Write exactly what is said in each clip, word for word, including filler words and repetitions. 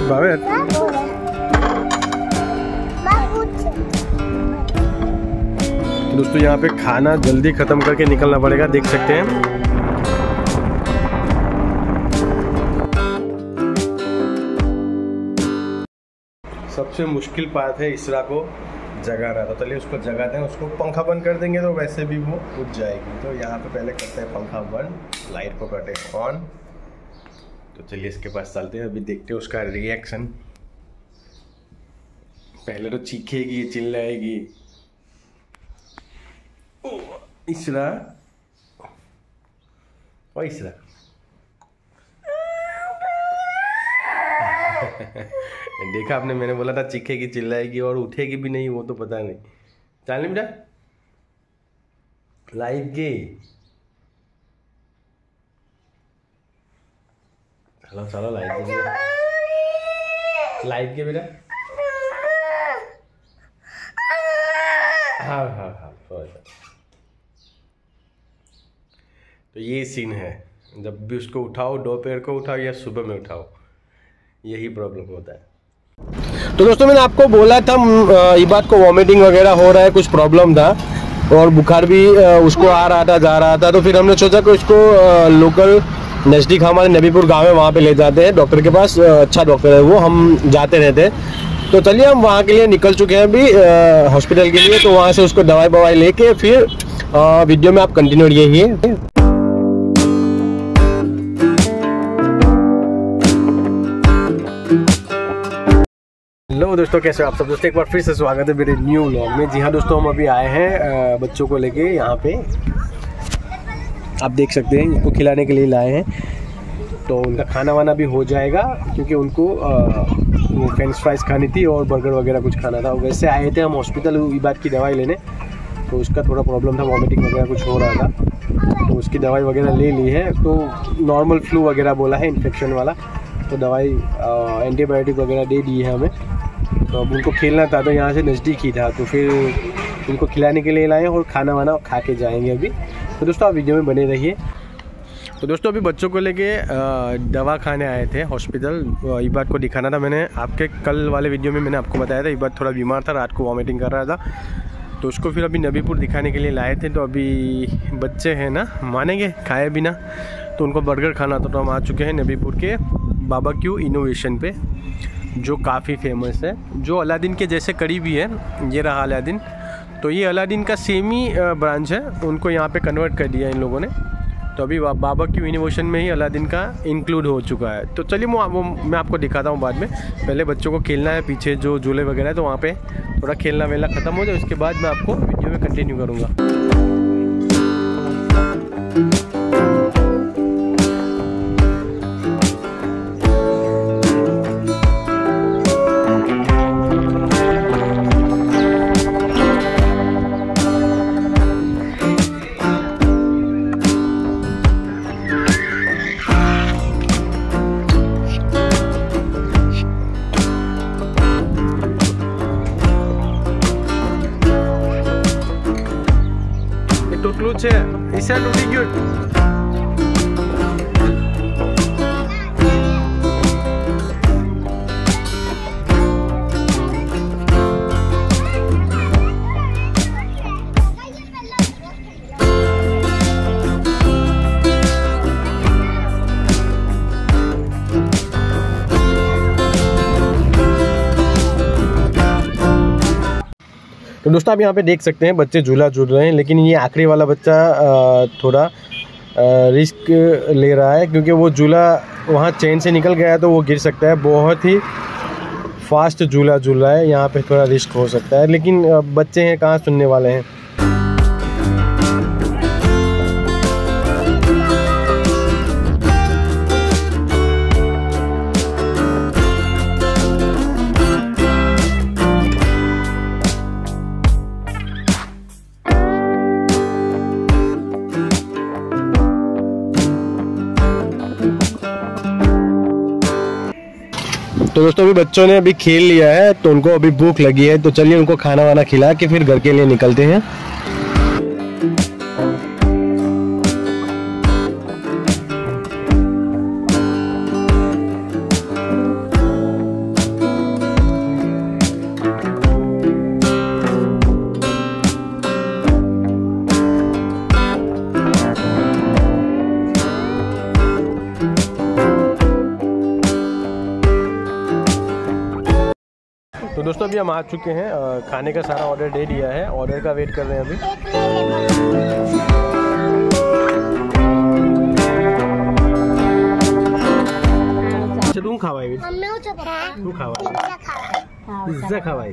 बाबे तो दोस्तों यहाँ पे खाना जल्दी खत्म करके निकलना पड़ेगा, देख सकते हैं। सबसे मुश्किल पार्ट है इसरा को जगाना, तो चलिए उसको जगाते हैं। उसको पंखा बंद कर देंगे तो वैसे भी वो उठ जाएगी। तो यहाँ पे पहले करते हैं पंखा बंद, लाइट को करते हैं ऑन। तो चलिए इसके पास चलते हैं, अभी देखते हैं उसका रिएक्शन। पहले तो चीखेगी, चिल्लाएगी। इसरा ओ इसरा देखा आपने, मैंने बोला था चीखेगी चिल्लाएगी और उठेगी भी नहीं, वो तो पता नहीं। चल बेटा लाइट गे, चलो चलो लाइट गे, लाइट गे बेटा। हाँ हाँ हाँ सॉरी। तो ये सीन है, जब भी उसको उठाओ, दोपहर को उठाओ या सुबह में उठाओ, यही प्रॉब्लम होता है। तो दोस्तों मैंने आपको बोला था इबाद को वॉमिटिंग वगैरह हो रहा है, कुछ प्रॉब्लम था और बुखार भी उसको आ रहा था, जा रहा था। तो फिर हमने सोचा कि उसको लोकल नज़दीक हमारे नबीपुर गांव है, वहाँ पे ले जाते हैं डॉक्टर के पास। अच्छा डॉक्टर है वो, हम जाते रहते हैं। तो चलिए हम वहाँ के लिए निकल चुके हैं अभी हॉस्पिटल के लिए। तो वहाँ से उसको दवाई ववाई लेके फिर वीडियो में आप कंटिन्यू रहिए। हेलो दोस्तों, कैसे हो आप सब दोस्तों? एक बार फिर से स्वागत है मेरे न्यू व्लॉग में। जी हाँ दोस्तों, हम अभी आए हैं बच्चों को लेके यहाँ पे। आप देख सकते हैं इनको खिलाने के लिए लाए हैं। तो उनका खाना वाना भी हो जाएगा, क्योंकि उनको वो फ्रेंच फ्राइज खानी थी और बर्गर वगैरह कुछ खाना था। वैसे आए थे हम हॉस्पिटल इबाद की दवाई लेने, तो उसका थोड़ा प्रॉब्लम था, वॉमिटिंग वगैरह कुछ हो रहा था। तो उसकी दवाई वगैरह ले ली है। तो नॉर्मल फ्लू वगैरह बोला है, इन्फेक्शन वाला। तो दवाई एंटीबायोटिक वगैरह दे दी है हमें। तो अब उनको खेलना था, तो यहाँ से नज़दीक ही था, तो फिर उनको खिलाने के लिए लाए और खाना वाना खा के जाएंगे अभी। तो दोस्तों आप वीडियो में बने रहिए। तो दोस्तों अभी बच्चों को लेके दवा खाने आए थे हॉस्पिटल। इबाद को दिखाना था। मैंने आपके कल वाले वीडियो में मैंने आपको बताया था इबाद थोड़ा बीमार था, रात को वॉमिटिंग कर रहा था। तो उसको फिर अभी नबीपुर दिखाने के लिए लाए थे। तो अभी बच्चे हैं ना, मानेंगे खाए बिना, तो उनको बर्गर खाना था। तो हम आ चुके हैं नबीपुर के बारबेक्यू इनोवेशन पे, जो काफ़ी फेमस है, जो अलादीन के जैसे करीब ही है। ये रहा अलादीन। तो ये अलादीन का सेम ही ब्रांच है, उनको यहाँ पे कन्वर्ट कर दिया इन लोगों ने। तो अभी बारबेक्यू इनोवेशन में ही अलादीन का इंक्लूड हो चुका है। तो चलिए वो, वो मैं आपको दिखाता हूँ बाद में। पहले बच्चों को खेलना है, पीछे जो झूले वगैरह है, तो वहाँ पे थोड़ा खेलना वेलना ख़त्म हो जाए, उसके बाद मैं आपको वीडियो में कंटिन्यू करूँगा। Is that really good? तो दोस्तों आप यहाँ पे देख सकते हैं बच्चे झूला झूल रहे हैं, लेकिन ये आखिरी वाला बच्चा थोड़ा रिस्क ले रहा है, क्योंकि वो झूला वहाँ चेन से निकल गया है तो वो गिर सकता है। बहुत ही फास्ट झूला झूल रहा है, यहाँ पे थोड़ा रिस्क हो सकता है, लेकिन बच्चे हैं कहाँ सुनने वाले हैं। तो दोस्तों अभी बच्चों ने अभी खेल लिया है, तो उनको अभी भूख लगी है। तो चलिए उनको खाना वाना खिला के फिर घर के लिए निकलते हैं। दोस्तों अभी हम आ चुके हैं, खाने का सारा ऑर्डर दे दिया है, ऑर्डर का वेट कर रहे हैं अभी। अच्छा तुम खावाई तू खावाई पिज्जा खावाई।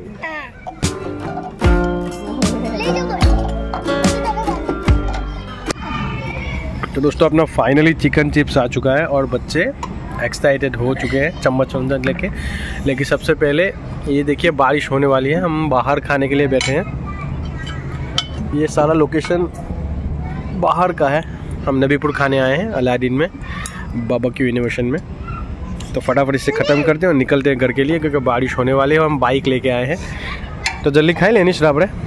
तो दोस्तों अपना फाइनली चिकन चिप्स आ चुका है और बच्चे एक्साइटेड हो चुके हैं चम्मच वम्मच लेके। लेकिन सबसे पहले ये देखिए बारिश होने वाली है, हम बाहर खाने के लिए बैठे हैं। ये सारा लोकेशन बाहर का है, हम नबीपुर खाने आए हैं अलादीन में, बारबेक्यू इनोवेशन में। तो फटाफट इसे ख़त्म करते हैं और निकलते हैं घर के लिए, क्योंकि बारिश होने वाली है और हम बाइक लेके आए हैं। तो जल्दी खाए लेनी शराब रहे।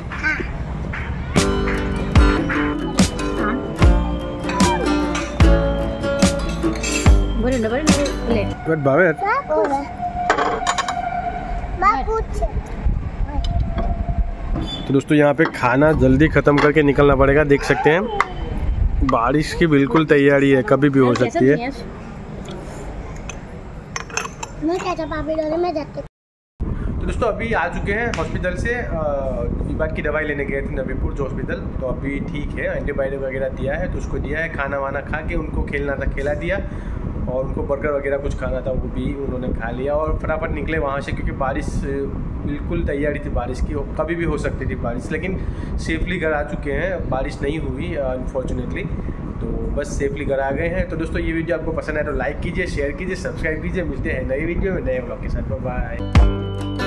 तो दोस्तों यहाँ पे खाना जल्दी ख़त्म करके निकलना पड़ेगा। देख सकते हैं बारिश की बिल्कुल तैयारी है, कभी भी हो सकती है। तो दोस्तों अभी आ चुके हैं हॉस्पिटल से, इबाद की दवाई लेने गए थे नबीपुर जो हॉस्पिटल। तो अभी ठीक है, एंटीबायोटिक वगैरह दिया है तो उसको दिया है, खाना वाना खा के उनको खेलना था खेला दिया, और उनको बर्गर वगैरह कुछ खाना था वो भी उन्होंने खा लिया और फटाफट निकले वहाँ से, क्योंकि बारिश बिल्कुल तैयारी थी बारिश की, कभी भी हो सकती थी बारिश। लेकिन सेफली घर आ चुके हैं, बारिश नहीं हुई अनफॉर्चुनेटली, तो बस सेफली घर आ गए हैं। तो दोस्तों ये वीडियो आपको पसंद आए तो लाइक कीजिए, शेयर कीजिए, सब्सक्राइब कीजिए। मिलते हैं नई वीडियो में नए व्लॉग के साथ। बाय।